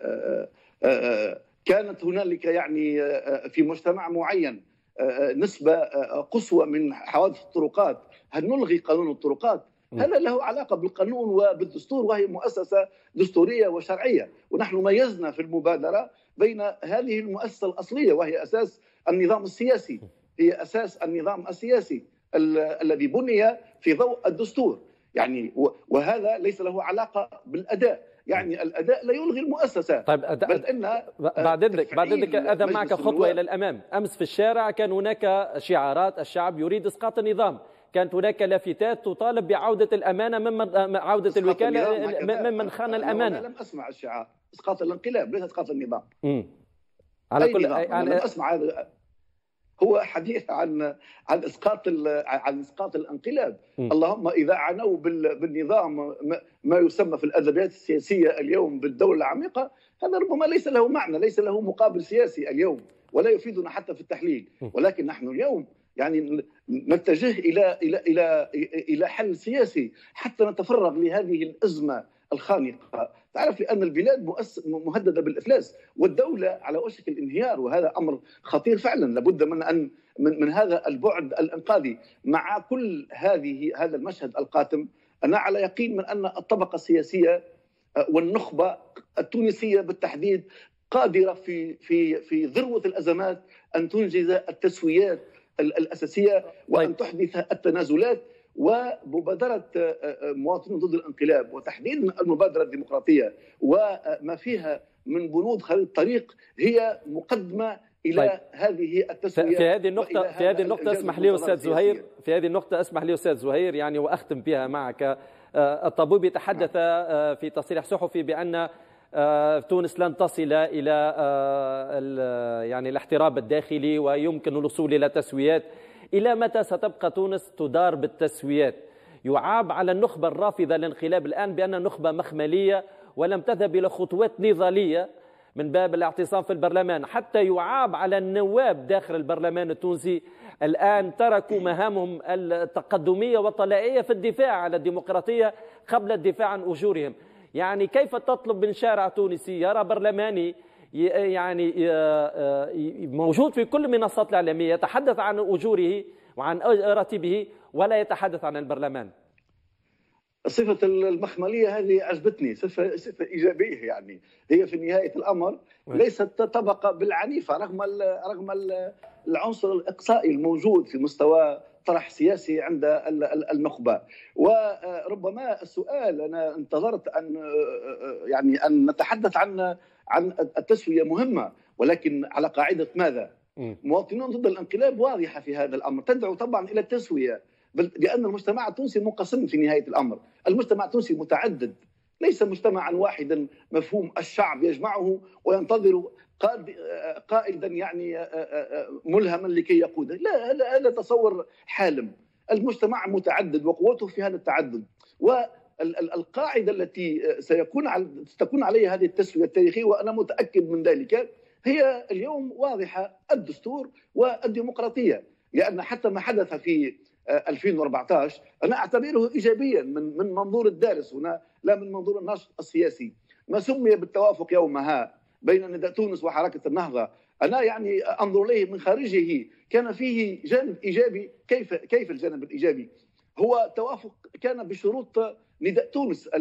كانت هنالك يعني في مجتمع معين نسبة قصوى من حوادث الطرقات، هل نلغي قانون الطرقات؟ هذا له علاقة بالقانون وبالدستور، وهي مؤسسة دستورية وشرعية. ونحن ميزنا في المبادرة بين هذه المؤسسة الأصلية وهي أساس النظام السياسي، هي أساس النظام السياسي الذي بني في ضوء الدستور يعني، وهذا ليس له علاقة بالأداء. يعني الأداء لا يلغي المؤسسة. طيب بل إن بعد ذلك أذهب معك خطوة إلى الأمام. أمس في الشارع كان هناك شعارات الشعب يريد إسقاط النظام، كانت هناك لافتات تطالب بعودة الأمانة ممن عودة الوكالة ممن خان الأمانة. أنا لم أسمع الشعار إسقاط الانقلاب، ليس إسقاط النظام. على كل أنا لم أسمع هذا. هو حديث عن اسقاط الانقلاب. اللهم اذا عنوا بالنظام ما يسمى في الادبيات السياسيه اليوم بالدوله العميقه، هذا ربما ليس له معنى، ليس له مقابل سياسي اليوم ولا يفيدنا حتى في التحليل. ولكن نحن اليوم يعني نتجه الى حل سياسي حتى نتفرغ لهذه الازمه الخانقه. تعرف لان البلاد مهدده بالافلاس والدوله على وشك الانهيار، وهذا امر خطير فعلا. لابد من هذا البعد الانقاذي. مع كل هذا المشهد القاتم، انا على يقين من ان الطبقه السياسيه والنخبه التونسيه بالتحديد قادره في ذروه الازمات ان تنجز التسويات الاساسيه وان تحدث التنازلات. ومبادره مواطنون ضد الانقلاب وتحديدا المبادره الديمقراطيه وما فيها من بنود خريطه طريق هي مقدمه الى هذه التسويه. في هذه النقطه اسمح لي استاذ زهير، يعني واختم بها معك. الطبيب يتحدث في تصريح صحفي بان تونس لن تصل الى يعني الاحتراب الداخلي ويمكن الوصول الى تسويات. إلى متى ستبقى تونس تدار بالتسويات؟ يعاب على النخبة الرافضة للانقلاب الآن بأن النخبة مخملية ولم تذهب إلى خطوات نضالية من باب الاعتصام في البرلمان، حتى يعاب على النواب داخل البرلمان التونسي الآن تركوا مهامهم التقدمية والطلائعية في الدفاع على الديمقراطية قبل الدفاع عن أجورهم. يعني كيف تطلب من شارع تونسي يرى برلماني يعني موجود في كل المنصات الإعلامية يتحدث عن أجوره وعن راتبه ولا يتحدث عن البرلمان؟ صفة المخملية هذه عجبتني، صفة إيجابية. يعني هي في نهاية الأمر ليست طبقة بالعنيفة رغم العنصر الإقصائي الموجود في مستوى طرح سياسي عند النخبة. وربما السؤال أنا انتظرت أن نتحدث عن التسوية مهمة، ولكن على قاعدة ماذا؟ مواطنون ضد الانقلاب واضحة في هذا الأمر، تدعو طبعا إلى التسوية، لأن المجتمع التونسي منقسم في نهاية الأمر. المجتمع التونسي متعدد، ليس مجتمعا واحدا مفهوم الشعب يجمعه وينتظر قائدا يعني ملهما لكي يقوده. لا، هذا تصور حالم. المجتمع متعدد وقوته في هذا التعدد، والقاعدة التي ستكون عليها هذه التسوية التاريخية وأنا متأكد من ذلك هي اليوم واضحة: الدستور والديمقراطية. لأن حتى ما حدث في 2014 أنا أعتبره إيجابيا من منظور الدارس هنا، لا من منظور الناشط السياسي. ما سمي بالتوافق يومها بين نداء تونس وحركة النهضة، أنا يعني أنظر إليه من خارجه كان فيه جانب إيجابي. كيف الجانب الإيجابي؟ هو توافق كان بشروط نداء تونس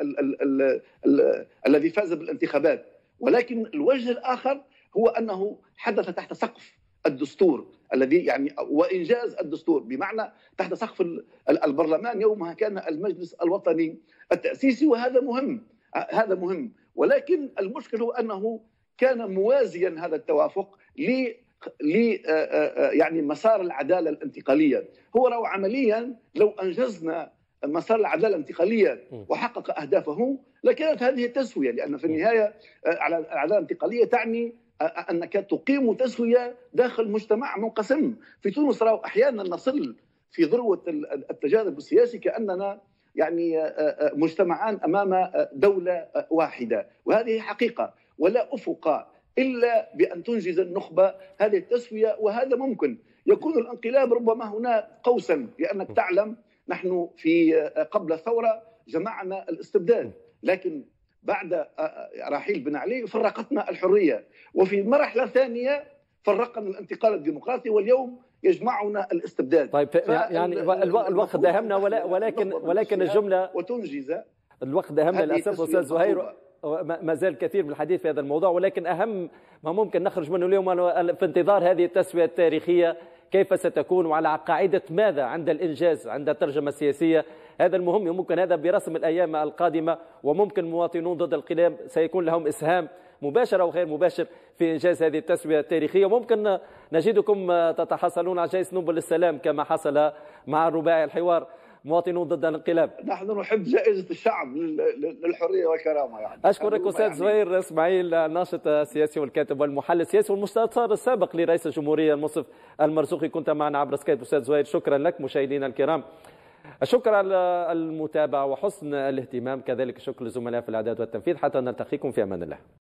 الذي فاز بالانتخابات، ولكن الوجه الآخر هو أنه حدث تحت سقف الدستور الذي يعني وإنجاز الدستور، بمعنى تحت سقف البرلمان. يومها كان المجلس الوطني التأسيسي، وهذا مهم. ولكن المشكل هو أنه كان موازيا هذا التوافق يعني مسار العدالة الانتقالية. هو لو عمليا لو أنجزنا مسار العدالة الانتقالية وحقق أهدافه لكانت هذه التسوية، لأن في النهاية العدالة الانتقالية تعني أنك تقيم تسوية داخل مجتمع منقسم. في تونس أحيانا نصل في ذروة التجاذب السياسي كأننا يعني مجتمعان أمام دولة واحدة، وهذه حقيقة، ولا أفق إلا بأن تنجز النخبة هذه التسوية. وهذا ممكن يكون الانقلاب ربما هنا قوسا، لأنك تعلم نحن في قبل الثورة جمعنا الاستبداد، لكن بعد رحيل بن علي فرقتنا الحرية، وفي مرحلة ثانية فرقنا الانتقال الديمقراطي، واليوم يجمعنا الاستبداد. طيب يعني الوقت داهمنا، ولكن الجملة وتنجز الوقت داهمنا للأسف أستاذ زهير، ما زال كثير من الحديث في هذا الموضوع، ولكن أهم ما ممكن نخرج منه اليوم في انتظار هذه التسوية التاريخية كيف ستكون وعلى قاعدة ماذا عند الإنجاز، عند الترجمة السياسية. هذا المهم، ممكن هذا برسم الأيام القادمة، وممكن مواطنون ضد الانقلاب سيكون لهم إسهام مباشر أو غير مباشر في إنجاز هذه التسوية التاريخية. وممكن نجدكم تتحصلون على جائزة نوبل للسلام كما حصل مع الرباعي الحوار مواطنون ضد الانقلاب. نحن نحب جائزة الشعب للحرية والكرامة يعني. أشكرك أستاذ زهير إسماعيل، الناشط السياسي والكاتب والمحلل السياسي والمستشار السابق لرئيس الجمهورية المنصف المرزوقي، كنت معنا عبر سكايب. أستاذ زهير شكرا لك. مشاهدينا الكرام الشكر على المتابعة وحسن الاهتمام، كذلك الشكر للزملاء في الإعداد والتنفيذ، حتى نلتقيكم في أمان الله.